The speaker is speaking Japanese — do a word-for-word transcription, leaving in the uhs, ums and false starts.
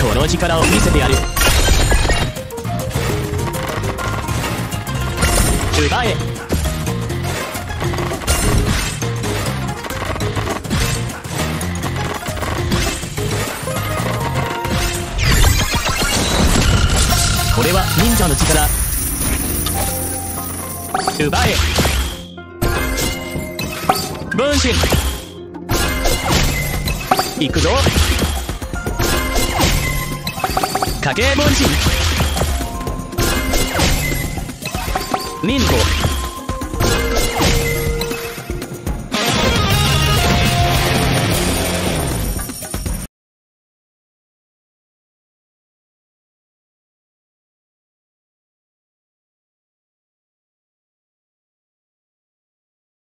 この力を見せてやる。奪え。これは忍者の力。奪え。分身。行くぞ。影分身。忍法。